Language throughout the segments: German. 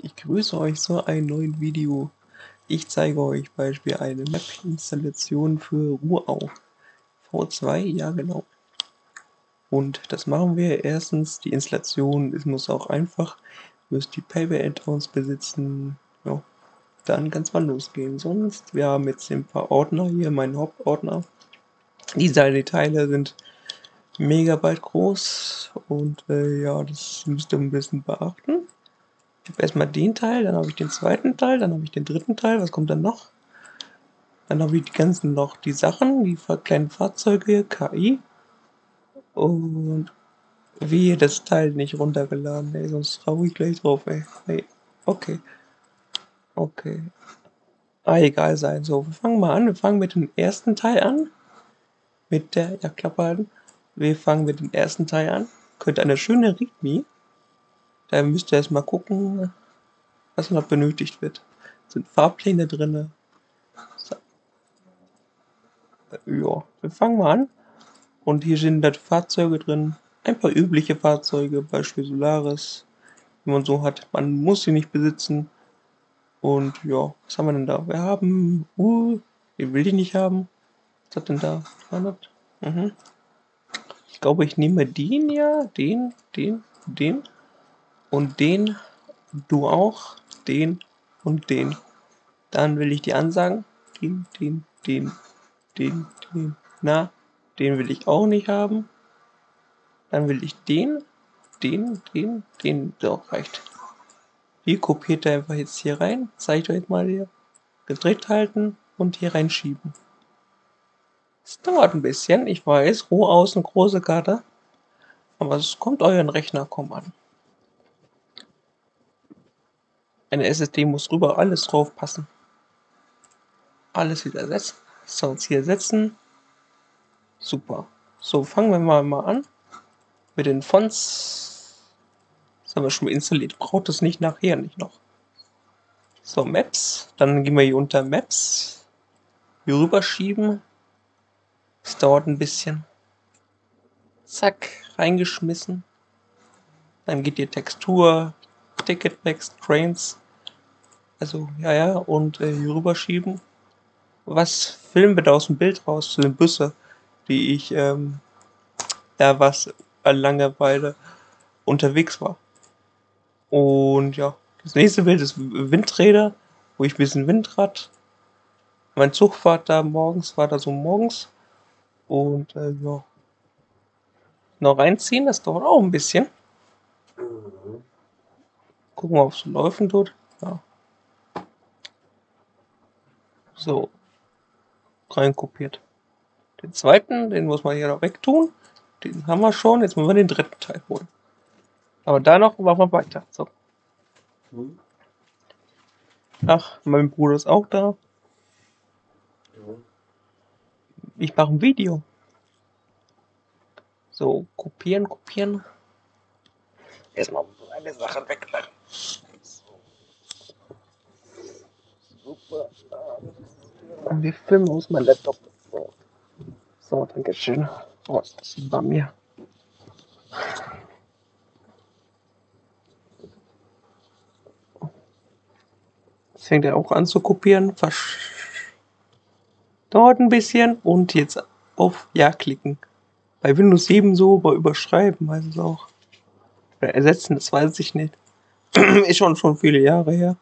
Ich grüße euch zu einem neuen Video. Ich zeige euch Beispiel eine Map-Installation für Ruau. V2, ja genau. Und das machen wir erstens, die Installation muss auch einfach, müsst die Paper-Add-ons besitzen, ja, dann kann es mal losgehen. Sonst, wir haben jetzt ein paar Ordner hier, meinen Hauptordner. Diese Teile sind Megabyte groß und ja, das müsst ihr ein bisschen beachten. Ich habe erstmal den Teil, dann habe ich den zweiten Teil, dann habe ich den dritten Teil. Was kommt dann noch? Dann habe ich die ganzen noch die Sachen, die kleinen Fahrzeuge, KI. Und wie das Teil nicht runtergeladen, ey, sonst hau ich gleich drauf, ey. Nee. Okay. Okay. Egal sein. So, wir fangen mal an. Wir fangen mit dem ersten Teil an. Mit der, ja, Klappe halten. Wir fangen mit dem ersten Teil an. Könnte eine schöne README. Da müsst ihr erstmal gucken, was noch benötigt wird. Sind Fahrpläne drin. So. Ja, wir fangen mal an. Und hier sind halt Fahrzeuge drin. Ein paar übliche Fahrzeuge, Beispiel Solaris, die man so hat. Man muss sie nicht besitzen. Und ja, was haben wir denn da? Wir haben, den will ich nicht haben. Was hat denn da? 300? Ich glaube, ich nehme den ja, den. Und den, du auch, den und den. Dann will ich die Ansagen. Den. Na, den will ich auch nicht haben. Dann will ich den. So, reicht. Die kopiert er einfach jetzt hier rein. Zeige ich euch mal hier. Gedrückt halten und hier reinschieben. Es dauert ein bisschen, ich weiß, roh außen, große Karte. Aber es kommt euren Rechner kaum an. Eine SSD muss drüber alles drauf passen. Alles wieder setzen. So, jetzt hier setzen. Super. So, fangen wir mal an. Mit den Fonts. Das haben wir schon installiert. Braucht es nicht nachher nicht noch. So, Maps. Dann gehen wir hier unter Maps. Hier rüberschieben. Es dauert ein bisschen. Zack, reingeschmissen. Dann geht die Textur, Ticket Text, Trains. Also, ja, und hier rüberschieben. Was filmen wir da aus dem Bild raus zu den Busse, die ich, da was Langeweile unterwegs war. Und ja, das nächste Bild ist Windräder, wo ich ein bisschen Windrad. Mein Zug war da morgens, Und ja. Noch reinziehen, das dauert auch ein bisschen. Gucken wir, ob es so laufen tut. Ja. So. Reinkopiert. Den zweiten, den muss man hier noch wegtun. Den haben wir schon. Jetzt müssen wir den dritten Teil holen. Aber da noch machen wir weiter. So. Ach, mein Bruder ist auch da. Ich mache ein Video. So, kopieren. Erstmal eine Sache weg. Super. Und wir filmen aus meinem Laptop. So, danke schön. Oh, das ist bei mir. Jetzt fängt er auch an zu kopieren. Dauert ein bisschen. Und jetzt auf Ja klicken. Bei Windows 7 so, bei Überschreiben heißt es auch. Oder ersetzen, das weiß ich nicht. Ist schon viele Jahre her.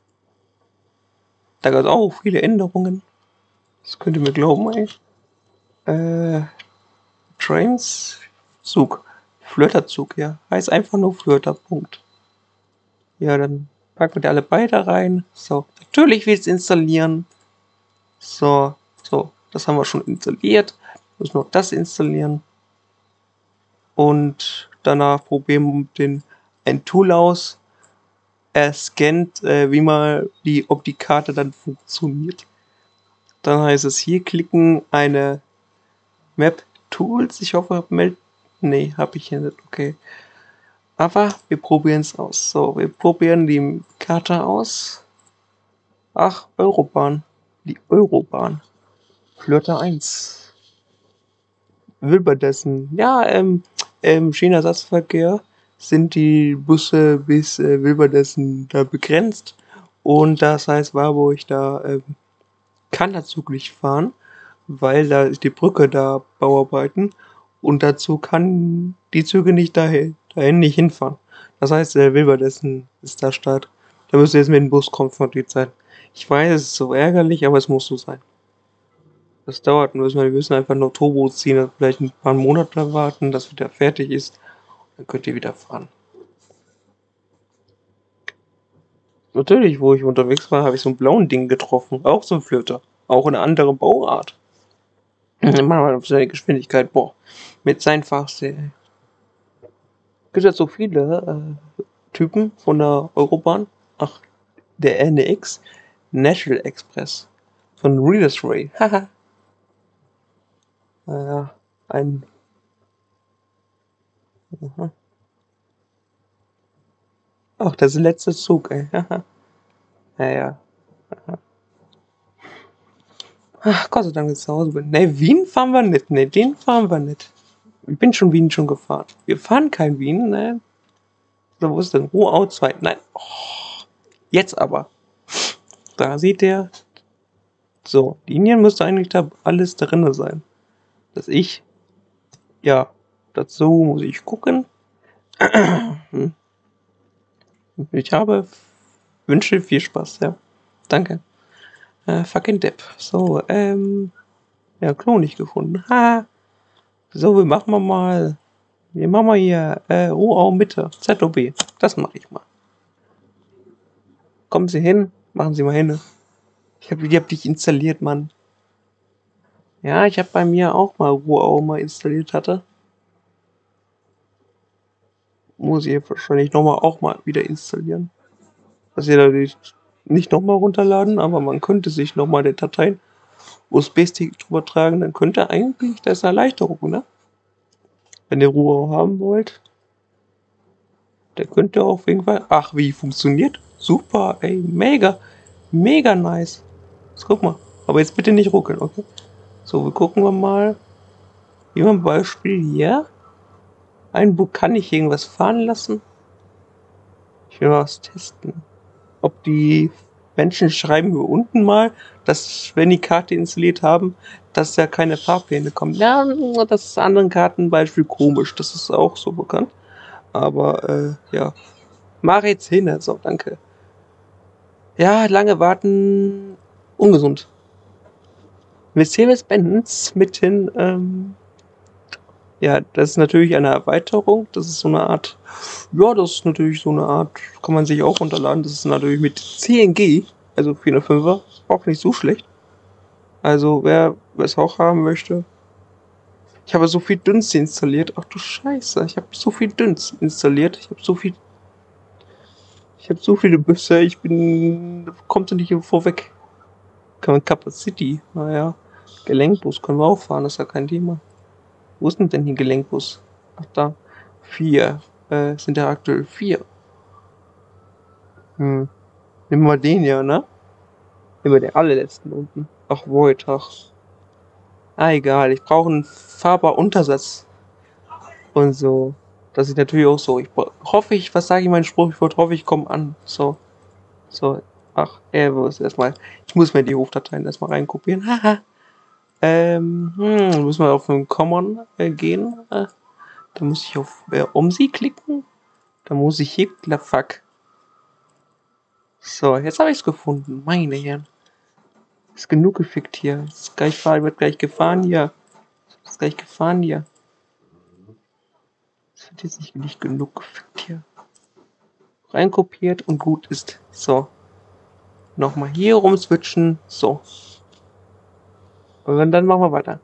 Da gab es auch viele Änderungen. Das könnt ihr mir glauben, ey. Trains, Zug. Flirterzug, ja. Heißt einfach nur Flirter, Punkt. Ja, dann packen wir alle beide rein. So, natürlich will es installieren. So, das haben wir schon installiert. Müssen noch das installieren. Und danach probieren wir ein Tool aus. Er scannt, ob die Karte dann funktioniert. Dann heißt es hier klicken, eine Map Tools. Ich hoffe, nee, habe ich hier nicht. Okay. Aber wir probieren es aus. So, wir probieren die Karte aus. Ach, Eurobahn. Die Eurobahn. Flirter 1. Wilberdessen. Ja, Schienenersatzverkehr. sind die Busse bis Wilberdessen da begrenzt. Und das heißt, Warburg da kann der Zug nicht fahren, weil da ist die Brücke da Bauarbeiten und dazu kann die Züge nicht dahin nicht hinfahren. Das heißt, Wilberdessen ist der Start. Da müsst ihr jetzt mit dem Bus konfrontiert sein. Ich weiß, es ist so ärgerlich, aber es muss so sein. Das dauert, wir müssen einfach nur Turbo ziehen, also vielleicht ein paar Monate warten, dass wieder fertig ist. Dann könnt ihr wieder fahren. Natürlich, wo ich unterwegs war, habe ich so ein blauen Ding getroffen. Auch so ein Flöter. Auch eine andere Bauart. Manchmal auf seine Geschwindigkeit, boah. Mit seinen Fahrstil. Gibt ja so viele Typen von der Eurobahn. Ach, der NX. National Express. Von Readers Ray. Haha. Naja, ein. Aha. Ach, das ist der letzte Zug, ey. Naja. Ach, Gott sei Dank, dass ich zu Hause bin. Ne, Wien fahren wir nicht. Ne, den fahren wir nicht. Ich bin schon Wien schon gefahren. Wir fahren kein Wien, ne? So, wo ist denn? Ruau 2. Nein. Oh, jetzt aber. Da seht ihr. So, Linien müsste eigentlich da alles drin sein. Dass ich. Ja, dazu muss ich gucken. Ich wünsche viel Spaß, ja. Danke. Fucking Depp. So, ja, Klo nicht gefunden. Ha. So, wir machen mal hier, Ruau Mitte, ZOB. Das mache ich mal. Kommen Sie hin, machen Sie mal hin. Ich hab dich installiert, Mann. Ja, ich habe bei mir auch mal Ruau mal installiert hatte. Muss ich wahrscheinlich auch mal wieder installieren. Das ihr natürlich nicht nochmal runterladen, aber man könnte sich nochmal die Dateien USB-Stick drüber tragen, dann könnte eigentlich, das ist eine Erleichterung, ne? Wenn ihr Ruau haben wollt, der könnte auf jeden Fall. Ach, wie funktioniert? Super, ey, mega nice. Jetzt guck mal. Aber jetzt bitte nicht ruckeln, okay? So, wir gucken wir mal. Hier ein Beispiel hier. Ein Buch, kann ich irgendwas fahren lassen? Ich will mal was testen. Ob die Menschen schreiben wir unten mal, dass, wenn die Karte installiert haben, dass da keine Fahrpläne kommen. Ja, das ist anderen Karten Beispiel komisch. Das ist auch so bekannt. Aber, ja. Mach jetzt hin, so, danke. Ja, lange warten, ungesund. Mercedes-Benz mitten, ja, das ist natürlich eine Erweiterung. Das ist so eine Art, ja, das ist natürlich so eine Art, kann man sich auch runterladen. Das ist natürlich mit CNG, also 405er, auch nicht so schlecht. Also, wer es auch haben möchte. Ich habe so viel Dünste installiert. Ach du Scheiße, ich habe so viel Dünst installiert. Ich habe so viele Busse, kommt da nicht vorweg. Kann man Capacity, naja. Gelenkbus können wir auch fahren, das ist ja kein Thema. Wo ist denn hier Gelenkbus? Ach da, 4. Sind ja aktuell 4. Nehmen wir den ja, ne? Nehmen wir den allerletzten unten. Ach, Void, ach. Ah, egal, ich brauche einen fahrbar Untersatz. Und so. Das ist natürlich auch so. Was sage ich meinen Spruch? Ich hoffe, ich komme an. So. Ach, ich muss mir die Hofdateien erstmal reinkopieren. Haha. Müssen wir auf den Common gehen. Da muss ich auf OMSI klicken. Da muss ich hier, fuck. So, jetzt habe ich es gefunden. Meine Herren. Ist genug gefickt hier. Wird gleich gefahren hier. Es wird jetzt nicht genug gefickt hier. Reinkopiert und gut ist. So. Nochmal hier rumswitchen. So. Und dann machen wir weiter.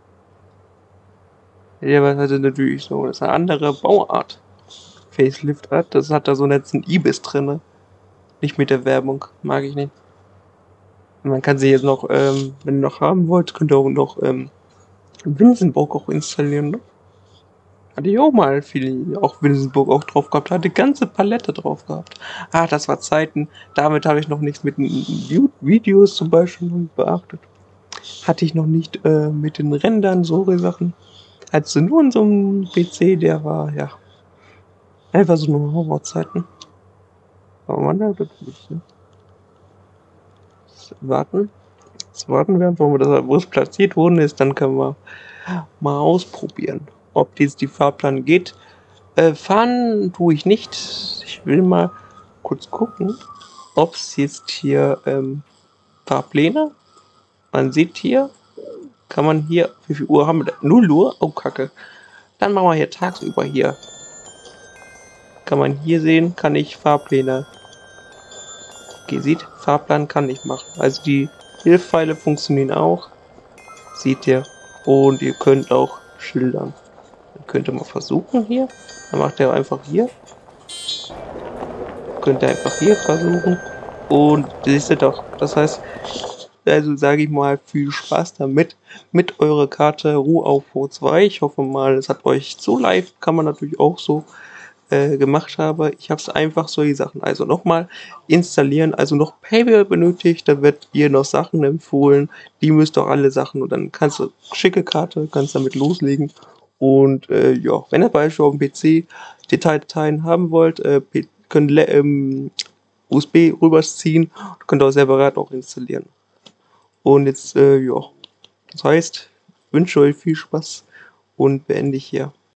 Ja, was hat natürlich so, das ist eine andere Bauart. Facelift Art, das hat da so einen Ibis drin. Nicht mit der Werbung, mag ich nicht. Man kann sie jetzt noch, wenn ihr noch haben wollt, könnt ihr auch noch Winsenburg auch installieren, ne? Hatte ich auch mal auch Winsenburg auch drauf gehabt, hatte ganze Palette drauf gehabt. Ah, das war Zeiten, damit habe ich noch nichts mit den Videos zum Beispiel beachtet. Hatte ich noch nicht mit den Rändern, so Sachen. Hatte nur in so einem PC, der war, ja. Einfach so nur Horrorzeiten. Aber man da nicht, ne? Warten. Jetzt warten wir einfach, wo es platziert worden ist, dann können wir mal ausprobieren, ob jetzt die Fahrplan geht. Fahren tue ich nicht. Ich will mal kurz gucken, ob es jetzt hier Fahrpläne. Man sieht hier, kann man hier, wie viel Uhr haben wir da? 0 Uhr? Oh, Kacke. Dann machen wir hier tagsüber hier. Kann man hier sehen, kann ich Fahrpläne. Okay, sieht, Fahrplan kann ich machen. Also die Hilfspfeile funktionieren auch. Seht ihr. Und ihr könnt auch schildern. Dann könnt ihr mal versuchen hier. Dann macht ihr einfach hier. Könnt ihr einfach hier versuchen. Und siehst ihr doch. Das heißt, also sage ich mal, viel Spaß damit. Mit eurer Karte Ruau V2. Ich hoffe mal, es hat euch so live, kann man natürlich auch so gemacht habe. Ich habe es einfach solche Sachen. Also nochmal installieren, also noch Paywall benötigt, da wird ihr noch Sachen empfohlen. Die müsst auch alle Sachen und dann kannst du schicke Karte, kannst damit loslegen. Und ja, wenn ihr beispielsweise auf dem PC Dateien haben wollt, könnt USB rüberziehen, könnt ihr auch separat auch installieren. Und jetzt, ja, das heißt, wünsche euch viel Spaß und beende ich hier.